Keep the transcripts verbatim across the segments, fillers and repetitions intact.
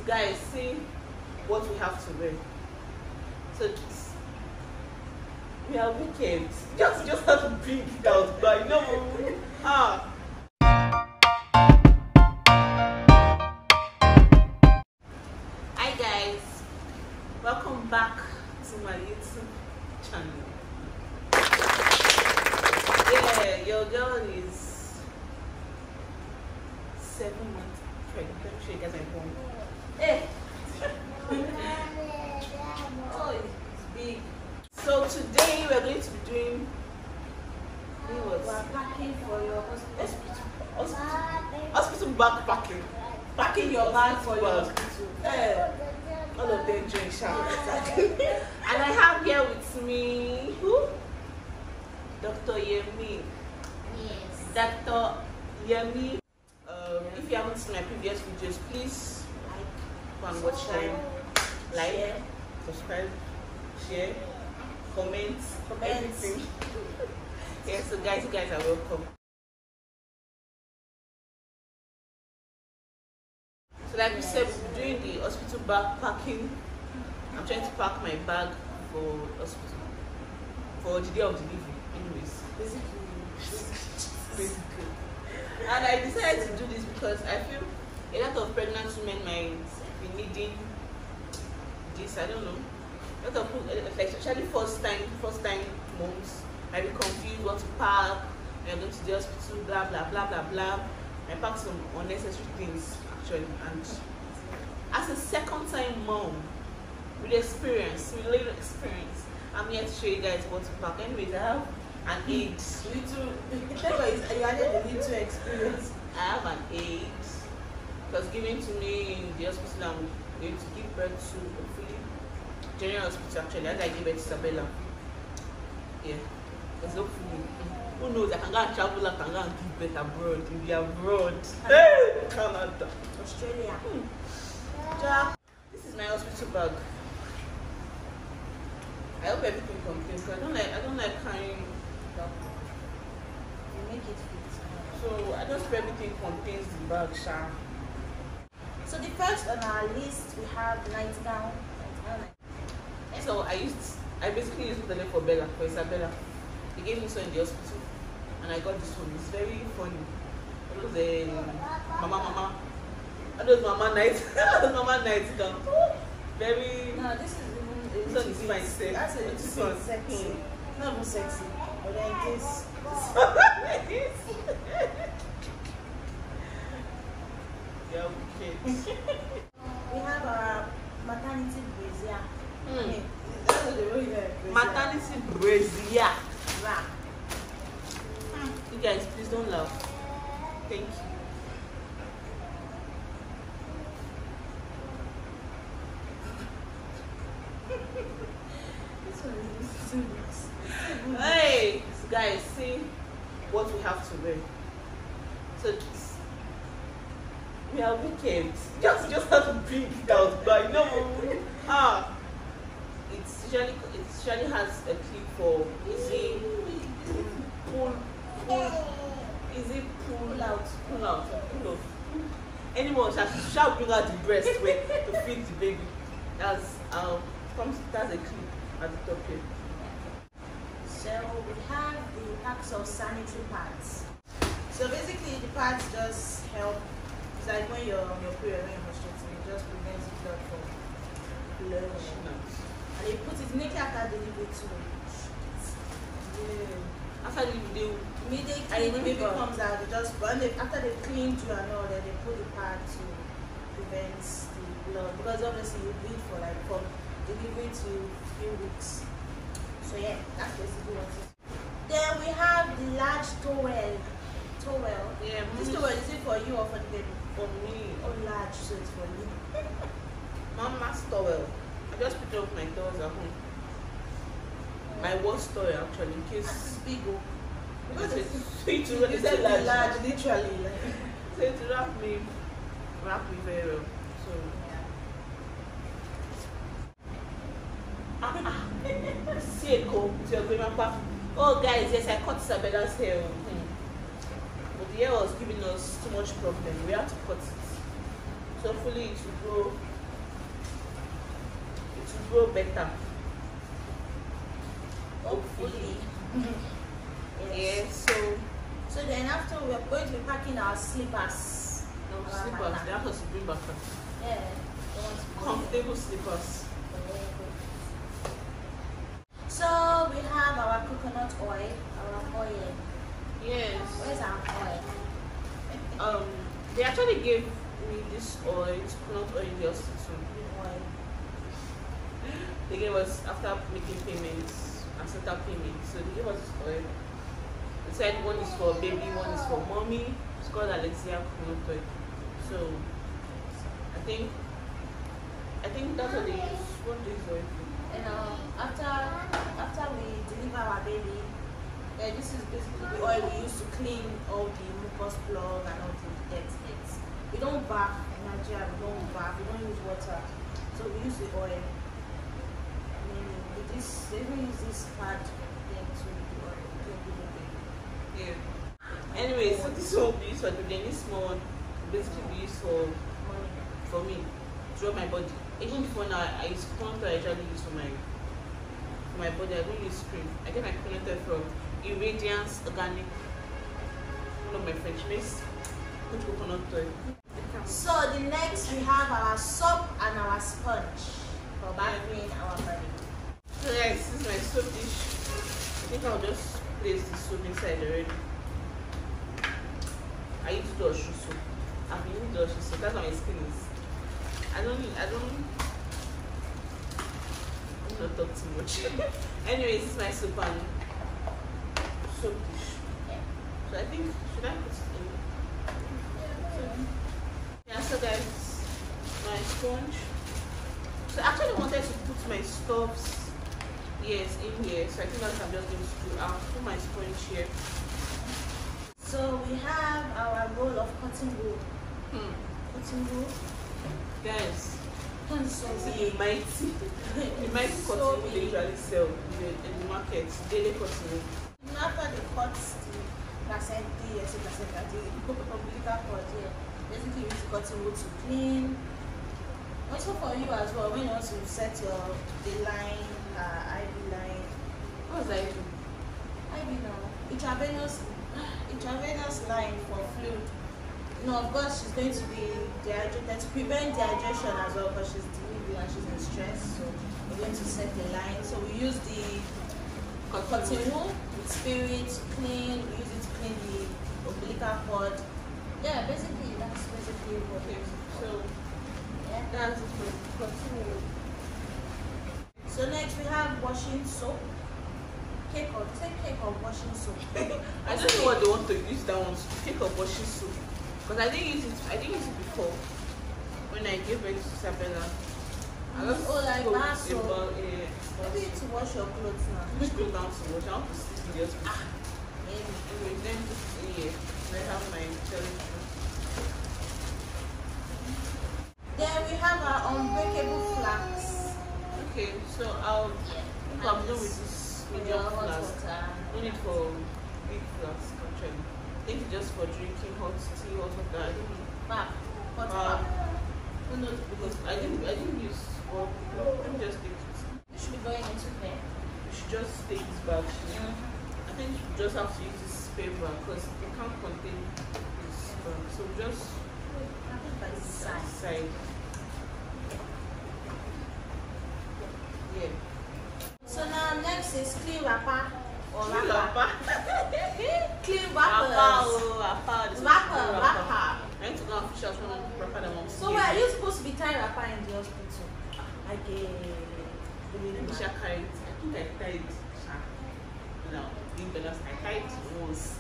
guys, see what we have to wear. So we are wicked. Just just have to bring it out, but you know, ah. Hi guys, welcome back to my YouTube channel. Yeah, your girl is seven months pregnant. Let me show you guys my phone. Hey. Oh, it's big. So today we're going to be doing what? We're packing for your hospital. Hospital, hospital backpacking. Packing your bag for your hospital. Yeah. All of them doing shower. And I have here with me who? Doctor Yemi. Yes. Doctor Yemi. Um, if you haven't seen my previous videos, please go and watch them. Like, share, subscribe, share, comment, comment. Everything. Yeah, so guys, you guys are welcome. So like we said, we're doing the hospital backpacking. I'm trying to pack my bag for hospital for the day of delivery. Anyways, basically, basically. And I decided to do this because I feel a lot of pregnant women might be needing this. I don't know. A lot of people, like especially first time, first time moms, might be confused what to pack. You're going to the hospital, blah blah blah blah blah. I packed some unnecessary things actually, and as a second time mom with experience, with little experience, I'm here to show you guys what to pack. Anyways, I have an aid. Little, you added the little experience. I have an aid. It was given to me in the hospital I'm going to give birth to, hopefully. General hospital actually, as I gave birth to Isabella. Yeah, because hopefully. Who knows, I can go and travel, I can go and give birth abroad, in the abroad. Hey, Canada. Australia. Hmm. Ja, this is my hospital bag. I hope everything contains, because I don't like, I don't like carrying that. You make it fit. So I just pray everything contains the bag, Sha. So the first on our list, we have the nightgown. So I used, I basically used the name for Bella, for Isabella. They gave me so in the hospital, and I got this one. It's very funny. It was a mama, mama. That was mama night. That was mama night down. Very. No, this is even. This one is fine, sexy. That's a This little one sexy. Hmm. Not even sexy, but then this. This. Yeah, okay. We have our maternity brazier. Hmm. Okay. That's what they really like. Maternity brazier. Wrap. You guys, please don't laugh. Thank you. This one is too good. Hey, guys, see what we have to wear. So we are wicked. Just just have to bring it out, but you know, ah, it's usually it usually has a clip for easy pull, pull, easy pull out, pull out, pull off. Anyone shall shall bring out the breast way to feed the baby. That's um comes that's a clip at the top here. So we have the packs of sanitary pads. So basically the pads just help. It's like when you're on your period, when you're menstruating, it just prevents blood from flowing. And they put it immediately after delivery too. Yeah. After the video, Immediately and the baby comes out, they just when they, after they cleaned you and all, then they put the pad to prevent the blood, because obviously you bleed for like from delivery to few weeks. So yeah, that's basically what it is. Then we have the large towel. Towel. yeah, This towel, is it for you or for the baby? for me, Oh, large, so it's for you. Mama's towel. I just picked up my towels at home. My worst towel actually, in This case is big, oh. because Because it's it's sweet to you really said large. large, literally. Like. So to wrap me, wrap me very well. So ah ah, see a coat to your grandma. Oh guys, yes, I cut Isabella's hair. Hmm. But the hair was giving us too much problem. We had to cut it. So hopefully it will grow will grow better. Hopefully. Yes. Yeah, so So then after we are going to be packing our slippers. no Our slippers. banana. They have to bring back Yeah. they want to be- comfortable slippers. So we have our coconut oil, our oil. Yes. Where's our oil? Um, they actually gave me this oil, it's coconut oil in the hospital. Oil. They gave us after making payments and set up payments. So they gave us this oil. They said one is for baby, one is for mommy. It's called Alexia coconut oil. So I think I think that's what they use. What they use oil for. And um, after after we deliver our baby, uh, this is basically the oil we use to clean all the mucus plug and all the dead things. We don't bath in Nigeria. We don't bath. We don't use water, so we use the oil. I mean, with this, they even use this pad thing to the oil to do the baby. Yeah. Anyway, so this one will be used for the this small one will basically be used for Money. for me to rub my body. Even before now, I use coconut oil I usually use for my for my body. I don't use cream. I get my coconut oil from Irradiance Organic. One of my French mates put coconut oil. So the next we have our soap and our sponge for bathing our body. So guys, this is my soap dish. I think I'll just place the soap inside already. I use Doshu soap. I've been using Doshu soap. That's how my skin is. I don't I don't I'm not talk too much. Anyways, this is my soap and soap dish. Yeah. So I think should I put it in? Yeah, so guys, my sponge. So I actually wanted to put my stuffs yes in here. So I think that's what I'm just going to do. I'll put my sponge here. So we have our roll of cotton wool. Hmm. Cotton wool. Guys, So this is we the mighty the mighty So cotton wool they big. usually sell in the, in the market. Daily cotton wool. after they cut the placenta, yes, the placenta, the umbilical cord here. Basically, you use the cotton wool to clean. Also for you as well, when you want to set your the line, uh, I V line. What was I doing? I V now. Intravenous, intravenous line for fluid. No, of course she's going to be dehydrated to prevent dehydration as well because she's delivering and she's in stress. So we're going to set the line. So we use the cotton wool with spirit to clean. We use it to clean the umbilical cord. Yeah, basically that's basically what it is. So Yeah. that's it for cotton wool. So next we have washing soap. Cake or take cake of washing soap. I don't know what they want to use that one to take of washing soap. Because I didn't use it I didn't use it before when I gave birth to Isabella. I just Oh, like go that with a soap. bowl, eh, Maybe to wash your clothes now. just go down to wash. I want to sleep in the hospital. Maybe. Anyway, then this is here. I have my challenge. Then we have our unbreakable flask. Okay, so I'll I think I'm done with this medium Yeah, hot flask. water. No need for big flask actually. I think it's just for drinking hot tea, hot water. I don't know. Pap. Hot Uh, pap. Who knows? Because I didn't I didn't use well, let me just take it. You should be going into bed. You should just take this bag. I think you just have to use this paper because it can't contain this bag. So just I think by this side. side. Yeah. So now next is clean wrapper or Clean wrapper. Clean Wrapper, wrappers. oh, wrapper. This is Wrapper, clean wrapper. I need to go and fish out one wrapper that wants So where are you supposed to be tying wrapper in the hospital? Like a Let me check it. I think I tied it. Ah, no, being honest, I tied it once.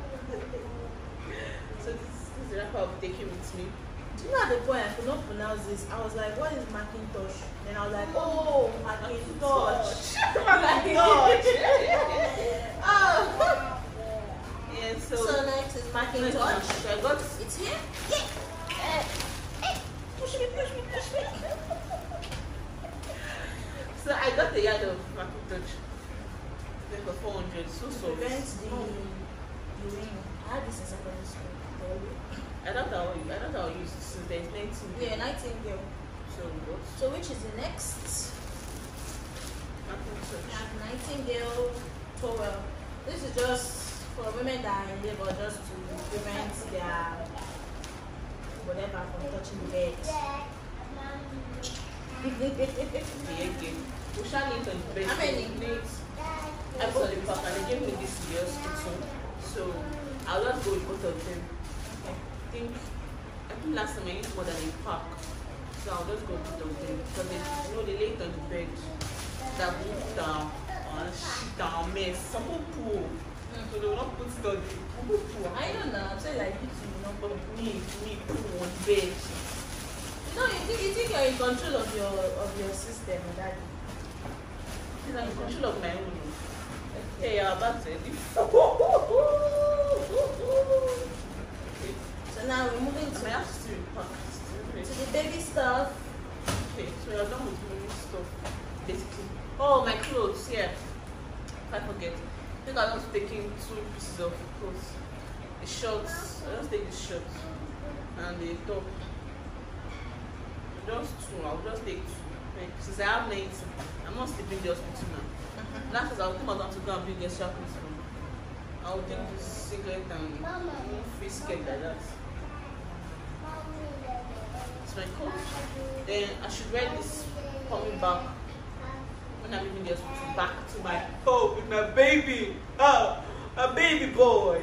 So this, this is the wrapper I'll be taking with me. Do you know at the point I could not pronounce this? I was like, what is Macintosh? Then I was like, oh, Macintosh. Macintosh. Oh. Yeah, so, So next is Macintosh. so I got It's here. push me, push me, push me. So I got the yard of Macintosh. Then for four hundred. So so. Prevents the urine. I had this in secondary school. I don't know. I don't know. Use since there's nineteen. Yeah, nightingale. So what? So which is the next? Nightingale towel. This is just for women that are in labor, just to prevent their whatever from touching the bed. We shall need on the bed. How many? I bought the pack and they gave me this year's also. So I'll just go with both of them. Okay. I think I think last time I used more than a pack. So I'll just go with both of them. Because they, you know, they lay it on the bed. That move down and shit down mess. Some people so they will not put it on the people. I don't know, I'm saying like you two, you know, But me, me, put on bed. no, you think you think you're in control of your of your system, daddy. I'm in control of my own. Hey, you're about to So now we're moving to, I have to pack. to the baby stuff. Okay, so you're done with baby stuff, basically. Oh, my clothes, yeah. I forget. I think I was taking two pieces of clothes. The shorts, I just take the shorts and the top. Just two, I'll just take two. Like, since I have nineteen, I'm not sleeping in the hospital now. Mm-hmm. Now, because I'll think about to go and bring extra clothes from. I'll take this singlet and one free skirt like that. It's my coat. Then I should wear this coming back when I'm leaving the hospital, back to my home with my baby. Oh, a baby boy.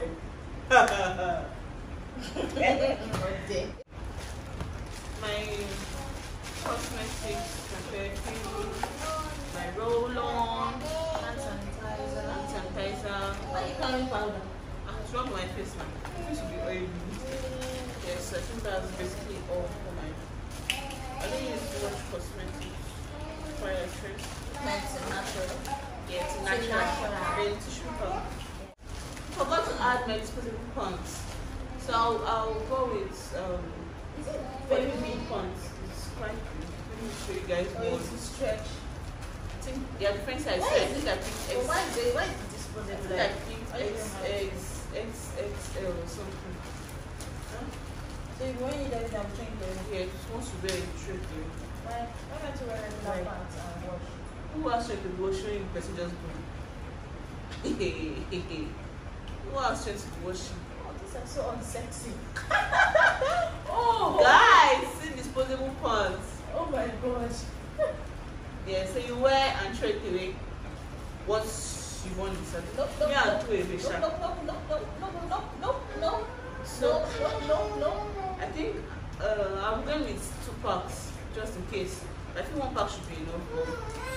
My cosmetics, my perfume, my roll-on, Hand sanitizer. hand sanitizer. Why are you carrying powder? I'm trying my face now. It should be oily. Yes, I think that's basically all for my. I don't use too much cosmetics. Toiletries. It's natural. Yeah, it's It's natural. natural. Then tissue paper. Forgot to add my disposable pants. So I'll, I'll go with um, Is it very very big pants. It's quite good. Let me show you guys or more. is it stretch? I think there are different sizes. Why I is think it- I picked But X. why is it why is it I disposable? think I Like, picked why you X, don't have it? X, X, X L or something. Huh? So if when you do it, I'm trying to Yeah, just wants to wear a trick. why why not to wear regular Right. pants and wash? Who asked you to go showing the person just go? Who asked you to wash? Oh, these are so unsexy. Oh, guys, see disposable pants. Oh my gosh. Yeah, so you wear and throw it away. What you want is No, no, yeah, no, and throw it away. no, sha. no, no, no, no, no, no, no, no, So no, no, no. I think uh, I'm going with two packs just in case. I think one pack should be enough.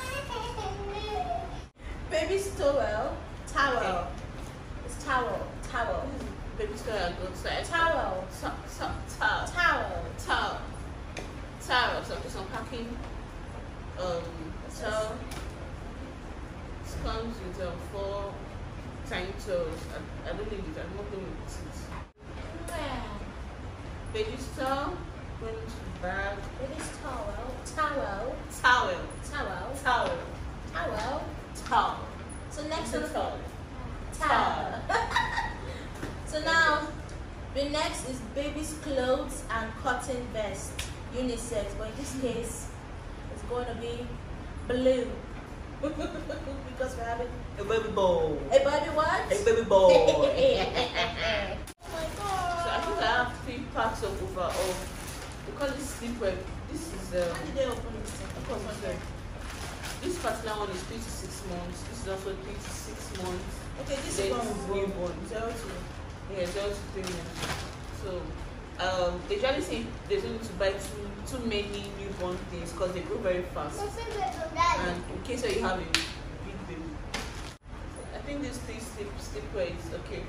Baby's towel, towel. Okay. It's towel, towel, Baby still I go outside. towel, Towel. Towel. towel. Towel. Towel. So just unpacking. Um, towel. It comes with um, four tiny towels. I, I don't need it. I'm not going with it. Baby towel. Going to the bag. Baby's towel, towel, Towel. towel, Towel. towel. Towel. So next The on the towel. towel. So now, the next is baby's clothes and cotton vest, unisex. But in this case, it's going to be blue because we're having A baby boy. a baby what? A baby boy. Oh my god! So I think I have three packs of overall. Because this sleepwear, this is um, How did they open this thing? of course, okay. This particular one is three to six months. This is also three to six months. Okay, this Then is one this is with newborn. zero to. Yeah, zero to three months. So um, they usually say they don't need to buy too too many newborn things because they grow very fast. And in case you have a big baby, I think this three sleep sleepwear is okay.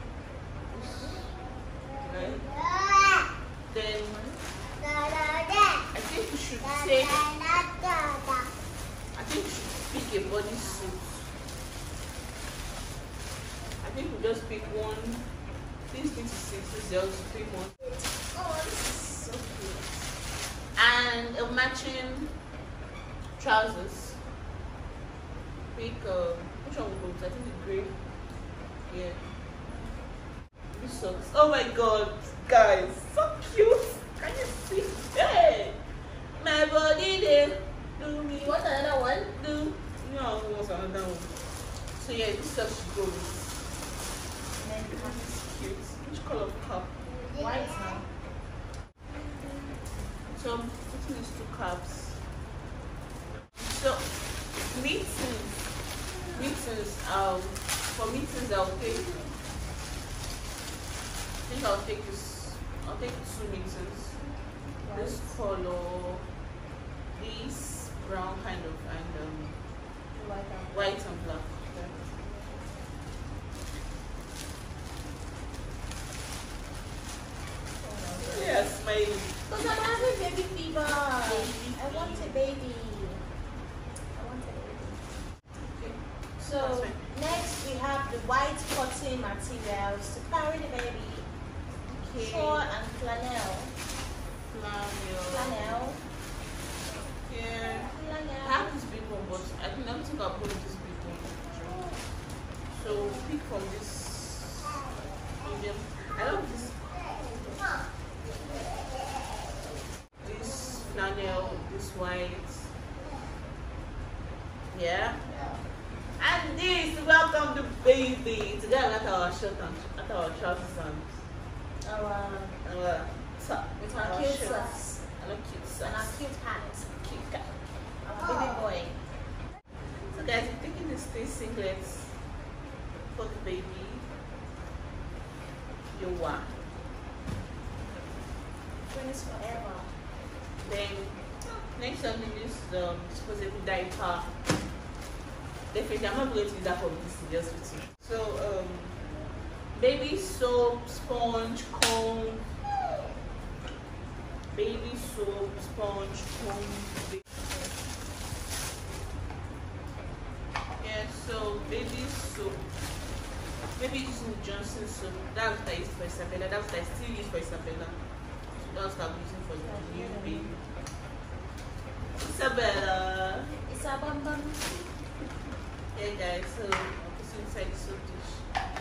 Right? Then I think we should take. I think we should pick a bodysuit. I think we just pick one. This three to six, this zero to three months. Oh, this is so cute. And a matching trousers. Pick uh, which one we go with? I think the grey. Yeah. This socks. Oh my god, guys, so cute. Can you see? Hey, my body there. Do me. You want another one? Do no. go with. And then cap. This is cute. Which color of cap? White now. So I'm putting these two caps. So meetings, meetings. Um, for meetings I'll take. I think I'll take this. I'll take two meetings. White. This color, this brown kind of, and um, White and white and black. Yes, my. Because I'm having baby fever. I want a baby. I want a baby. Okay. So next we have the white cotton materials to carry the baby. Okay. Shawl and flannel. Flannel. Flannel. Yeah. I Flannel. have this big one, but I think I don't think I'll put this big one. So pick from this medium. I love this. This flannel, this white. Yeah. And this, welcome the baby. Today I got our shirt and at our trousers and Our, our top with our our cute shirts. socks And our cute and our socks. cute hat. Cute cat. Our baby boy. So guys, I'm taking this three singlets for the baby. You want. Twins forever. Then next on this um disposable diaper. Definitely I'm not going to use that for this in the hospital. So um baby soap, sponge, comb. Baby soap, sponge, comb. Yeah, so baby soap. Maybe using Johnson soap. That's what I used for Isabella. That's what I still use for Isabella. So that's what I'm using for the new baby. Isabella. It's a bum bum. Yeah guys, so I'll put it inside the soap dish.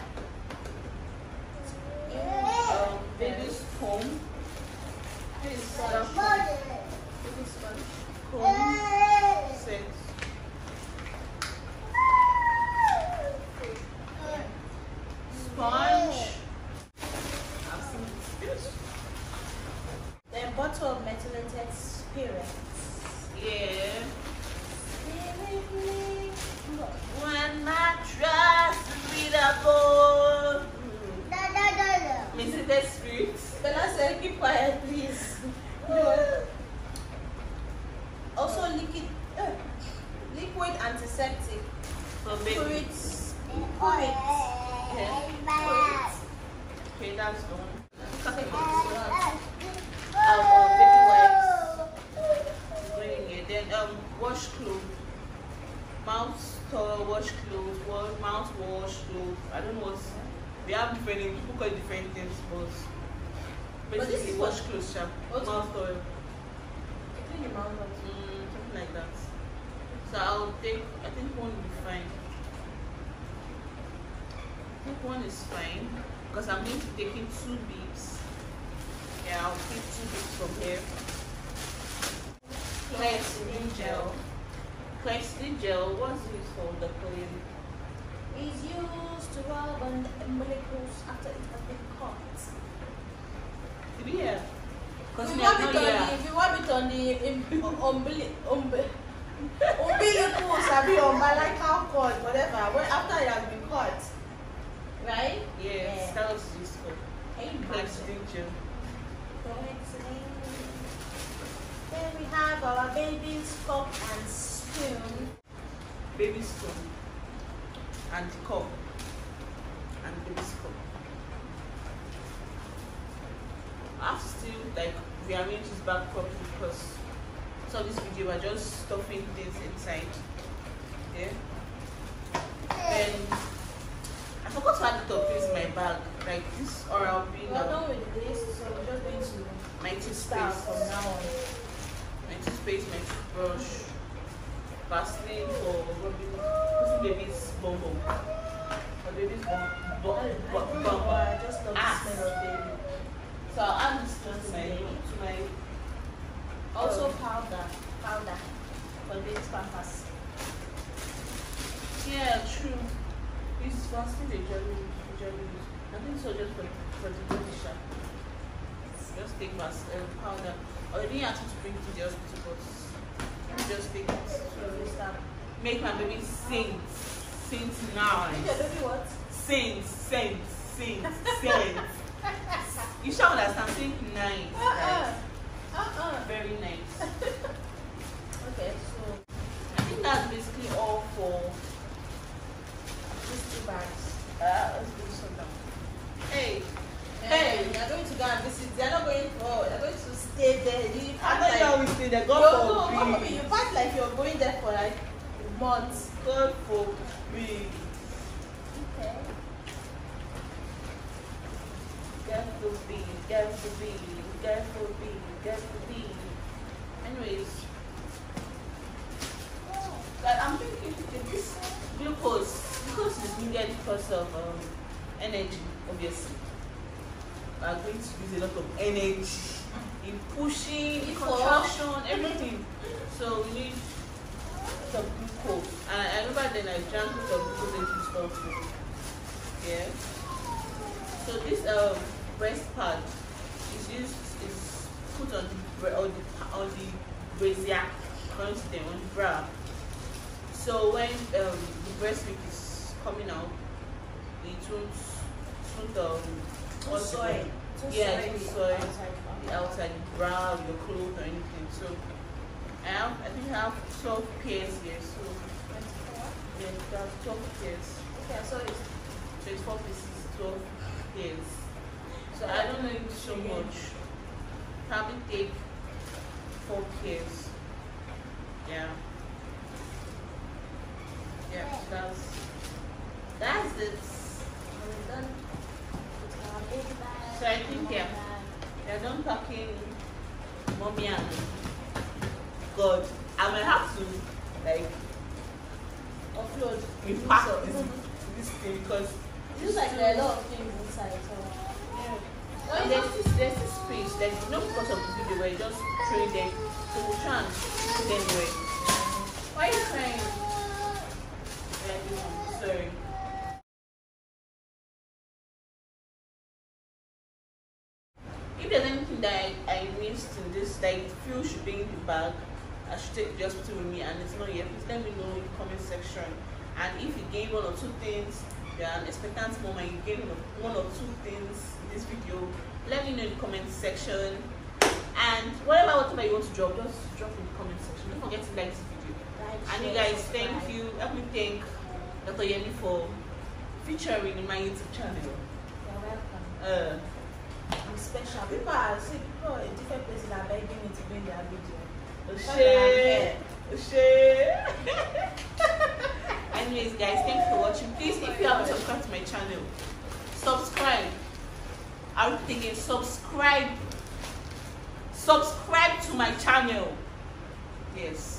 Um, baby's comb. Baby's sponge. Baby's sponge. Comb. Set. Sponge. I've seen this. Then bottle of methylated spirits. Yeah. Spirit. When my trust is readable. Means it the spirits. Bella said, keep quiet, please. No. Also, liquid, uh, liquid antiseptic. For baby. Spirits. Spirit. Yeah. Okay, that's the one. Um, um, baby wipes. Bring it. Then um, wash clothes. Mouth towel, wash clothes, wash, mouth wash clothes. I don't know what. We have different names. People call it different things, but But this basically is wash what- clothes, sharp. what- Mouth towel. Clean your mouth out. Mm, something like that. So I'll take. I think one will be fine. I think one is fine because I'm going to take in two beeps. Yeah, I'll take two beeps from here. Cleansing gel. Cleansing gel. What's this for? The clean. Is used to rub on the umbilicals after it has been cut. Did you hear? Because If me, you I'm rub it not on here. the, if you rub it on the um, umbili- umbi- umbilicals, I mean umbilical cord, whatever. When after it has been cut, right? Yes, Yeah. that was useful. Amen. Cleansing gel. Then we have our baby's cup and spoon. Baby spoon. And cup. And baby's cup. I have to still like rearrange this back properly because some of this video we're just stuffing things inside. Yeah. Then I forgot to add the toppings in my bag. Like this oral B We're now. done with this, so we're just going to My start toothpaste. from now on. My toothpaste, my toothbrush, Vaseline for rubbing this baby's bum bum. For baby's bum bum I, I bum don't bum. know why, I just love Ah. the smell of baby. So I'll add this to my to my Also um, powder, powder for baby's pampers. yeah, true. It's vaccine they usually usually use. I think so just for for the body shop. Just take vas um, powder. Or you didn't ask me to bring it to the hospital, but you just take it. So make my baby sing, sing now. Make your baby what? Sing, sing, sing, sing. You shall understand. Sing nice. Uh uh. Uh uh. Very nice. Okay, so I think that's basically all for these two bags. uh let's do some down. Hey, Hey, they're going to go and visit. They're not going for. They're going to stay there. You I pack know like, you always say that no, God no, God forbid. forbid. You pack like you're going there for like months. God forbid. Okay. God forbid. God forbid. God forbid. God forbid. Anyways, but I'm thinking if this glucose, glucose is needed because of um, energy, obviously. We are going to use a lot of energy in pushing, in contraction, everything. So we need some glucose. And I remember then I drank some glucose into stuff. Yeah. So this um breast pad is used is put on the on the on the brazier, on the on the bra. So when um, the breast milk is coming out, it won't won't um what's soil. it called? Yeah, it won't soil the outside the bra, your clothes or anything. So I have I think I have twelve pairs here. So yeah, that's twelve pairs. Okay, so it's twenty-four pieces, twelve pairs. So I don't know if so much. Probably take four pairs. Yeah. Yeah, so that's that's it. we're done with our baby bag. So I think mom yeah, bag. they're done packing mommy and God. I might have to like Offload. repack So- this this thing because It looks like there are a lot of things inside. So yeah. And there's this there's this space like you know because of the video where you just throw them so we'll try and put them away. Why are you crying? Yeah, sorry. If there's anything that I, I missed in this, like feel should be in the bag, I should take the hospital with me and it's not yet, please let me know in the comment section. And if you gain one or two things, you're an expectant mom and you gain one or two things in this video, let me know in the comment section. And whatever whatever you want to drop, just drop in the comment section. Don't forget to like this video. like, And you share, guys, subscribe. thank you. Help me thank Doctor Yemi for featuring in my YouTube channel. You're welcome. Uh, I'm special. People are see people in different places are begging me to bring their video. O'Shea, O'Shea. Anyways, guys, thanks for watching. Please, if you haven't subscribed to my channel, subscribe. I repeat again, subscribe. Subscribe to my channel. Yes.